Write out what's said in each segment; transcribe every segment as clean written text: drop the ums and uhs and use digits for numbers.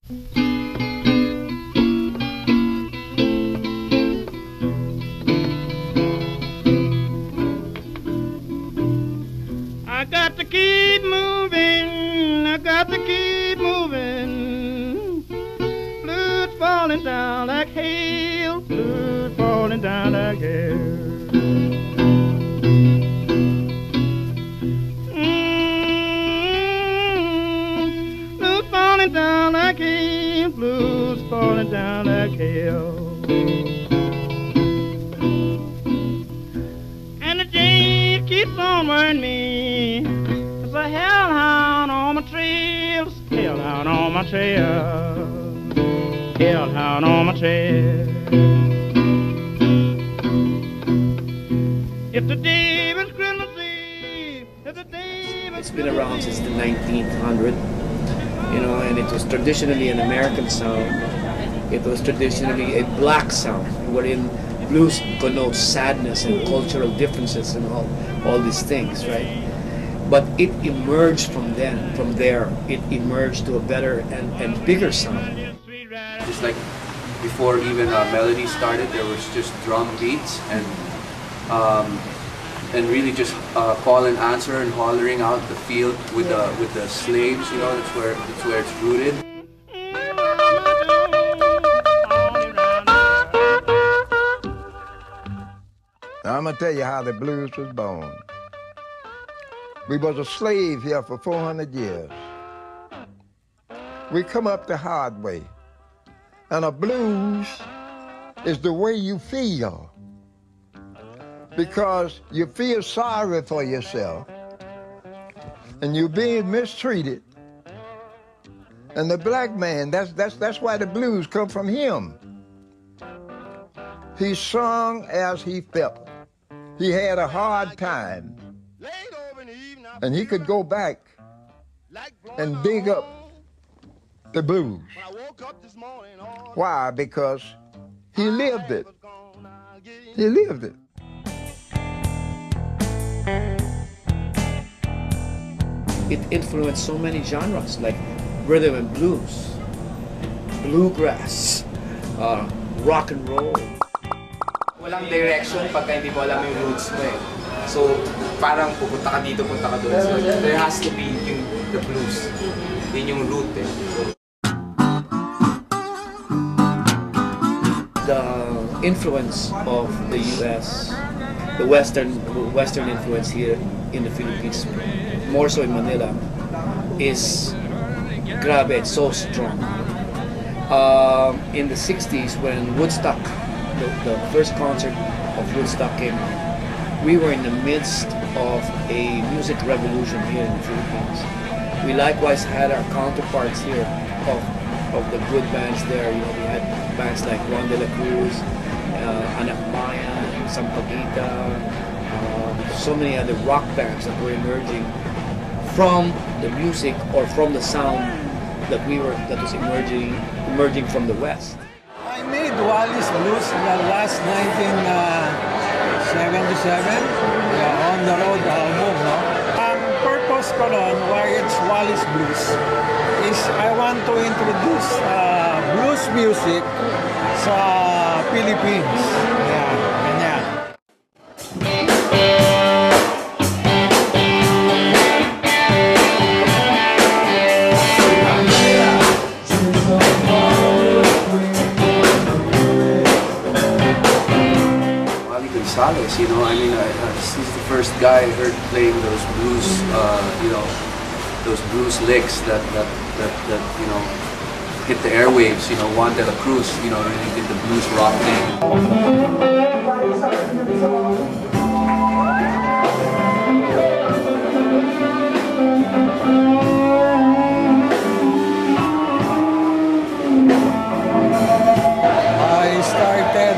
I got to keep moving, I got to keep moving. Blues falling down like hail, blues falling down like hail. Blues falling down like hail, blues falling down like hail. And the Jane keeps on worrying me. There's a hellhound on my trail, hellhound on my trail, hellhound on my trail. If the day was Christmas Eve, if the day was... It's been around since the 1900s, you know, and it was traditionally an American sound. It was traditionally a black sound, wherein blues connotes sadness and cultural differences and all these things, right? But it emerged from there, it emerged to a better and bigger sound. Just like before even melody started, there was just drum beats and really just call and answer and hollering out the field with the slaves. You know, that's where it's rooted. Now I'm gonna tell you how the blues was born. We was a slave here for 400 years. We come up the hard way. And a blues is the way you feel. Because you feel sorry for yourself. And you're being mistreated. And the black man, that's why the blues come from him. He sung as he felt. He had a hard time. And he could go back and dig up the blues. Why? Because he lived it. He lived it. It influenced so many genres like rhythm and blues, bluegrass, rock and roll. Walang direction pagka hindi mo alam yung roots mo eh. So parang pupunta ka dito, punta ka doon. So there has to be the blues. Yun yung root eh. So, the influence of the U.S., the Western influence here in the Philippines, more so in Manila, is grabe, it's so strong. In the 60s, when Woodstock, the first concert of Woodstock came out, we were in the midst of a music revolution here in the Philippines. We likewise had our counterparts here of the good bands there. You know, we had bands like Juan de la Cruz, Anak Bayan, Sampaguita, so many other rock bands that were emerging from the music or from the sound that was emerging from the West. I made Wallis Blues in the last 1977, on the road album, no? Ang purpose ko nun, why it's Wallis Blues, is I want to introduce blues music sa Philippines. Yeah, ganyan. Salle, you know, I mean, he's the first guy I heard playing those blues, you know, those blues licks that you know, hit the airwaves. You know, Juan de la Cruz, you know, really did the blues rock thing. I started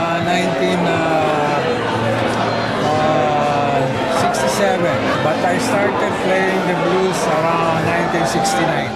1967, but I started playing the blues around 1969.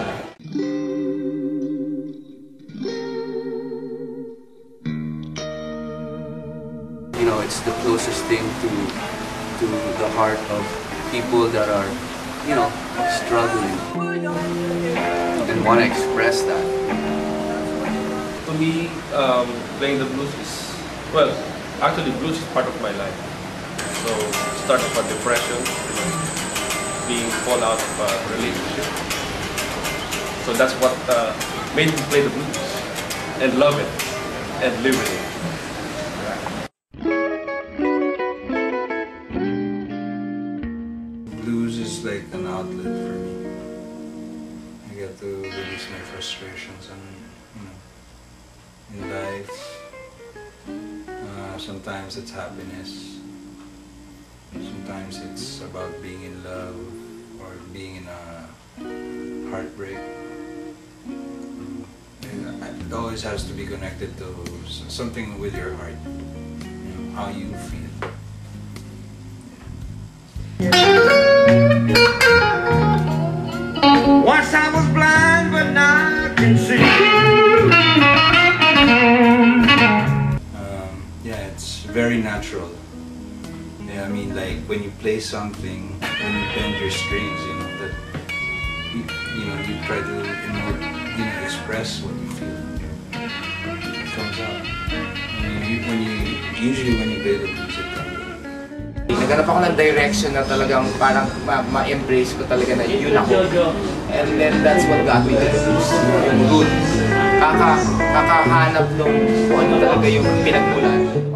You know, it's the closest thing to the heart of people that are, you know, struggling. And you want to express that? To me, playing the blues is, well, actually blues is part of my life. So, start of a depression, being fall out of a relationship. So that's what made me play the blues and love it and live with it. Blues is like an outlet for me. I get to release my frustrations and, in life. Sometimes it's happiness. Sometimes it's about being in love or being in a heartbreak. And it always has to be connected to something with your heart, how you feel. Once I was blind, but now I can see. Yeah, it's very natural. Yeah, I mean, like when you play something, when you bend your strings, that you try to express what you feel. It comes out. Usually when you play the music, Naghanap ako ng direction na talagang parang ma-embrace ko talaga na yun ako. And then that's what got me to the blues. Yung root. Kakahanap nung kung ano talaga yung pinagmulan.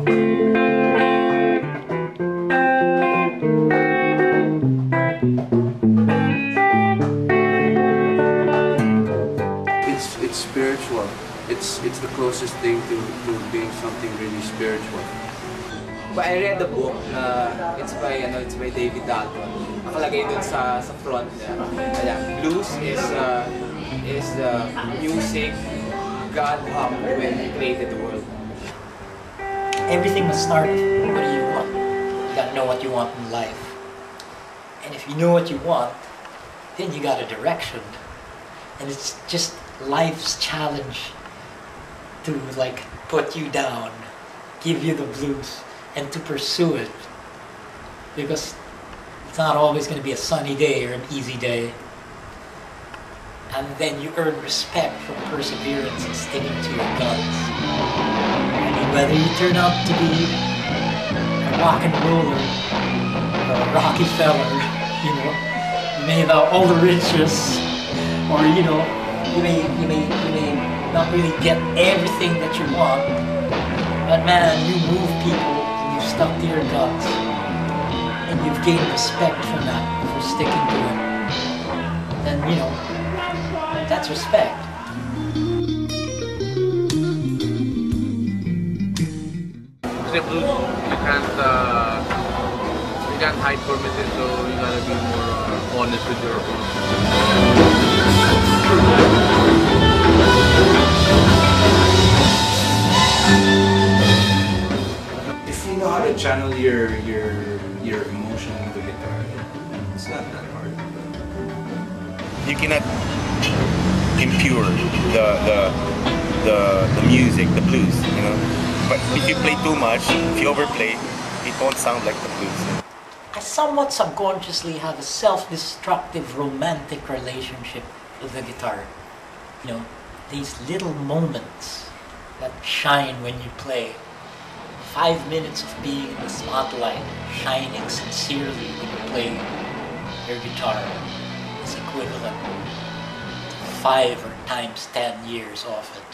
It's spiritual. It's the closest thing to being something really spiritual. But I read the book it's by David Dalton. Nakalagay dun sa front niya. Blues is the music God hummed when He created the world. Everything must start with what do you want. You gotta know what you want in life. And if you know what you want, then you got a direction. And it's just life's challenge to put you down, give you the blues, and to pursue it, because it's not always going to be a sunny day or an easy day. And then you earn respect from perseverance and sticking to your guns. I mean, whether you turn out to be a rock and roller or a Rockefeller, you may have all the riches, or you may not really get everything that you want, but man, you move people. You've stuck to your guns, and you've gained respect from that for sticking to it. Then that's respect. The blues, you can't hide from it, so you gotta be more honest with your approach. How to channel your emotion into guitar. It's not that hard. You cannot impure the music, the blues, But if you play too much, if you overplay, it won't sound like the blues. I somewhat subconsciously have a self-destructive romantic relationship with the guitar. These little moments that shine when you play. 5 minutes of being in the spotlight, shining sincerely when you play your guitar is equivalent to 5 or times 10 years of it.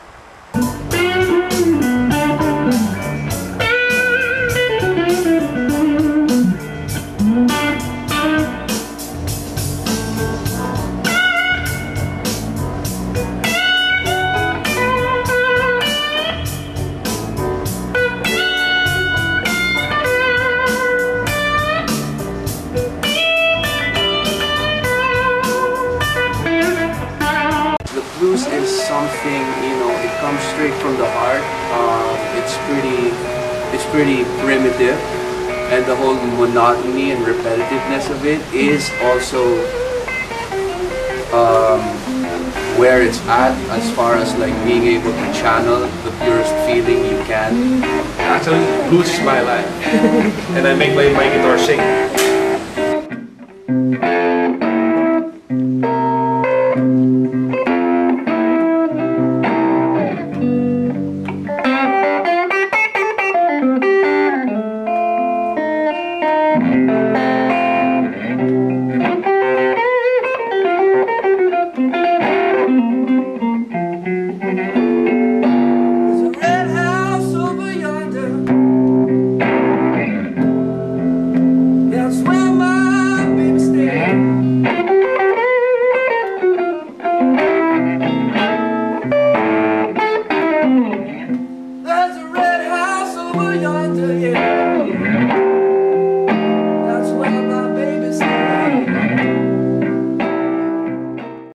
Blues is something, it comes straight from the heart. It's pretty primitive, and the whole monotony and repetitiveness of it is also where it's at, as far as being able to channel the purest feeling you can. Actually, blues is my life, and I make my guitar sing.